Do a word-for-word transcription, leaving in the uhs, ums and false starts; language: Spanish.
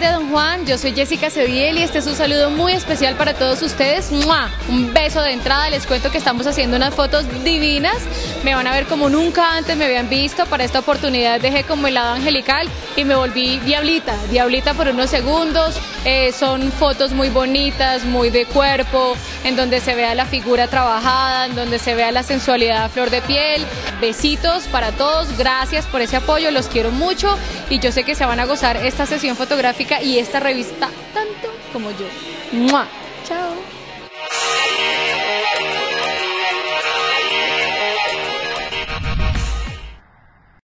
de Don Juan, yo soy Jessica Cediel y este es un saludo muy especial para todos ustedes. ¡Mua! Un beso de entrada, les cuento que estamos haciendo unas fotos divinas, me van a ver como nunca antes me habían visto. Para esta oportunidad dejé como el lado angelical y me volví diablita, diablita por unos segundos. Eh, son fotos muy bonitas, muy de cuerpo, en donde se vea la figura trabajada, en donde se vea la sensualidad a flor de piel. Besitos para todos, gracias por ese apoyo, los quiero mucho y yo sé que se van a gozar esta sesión fotográfica y esta revista tanto como yo. ¡Mua! Chao.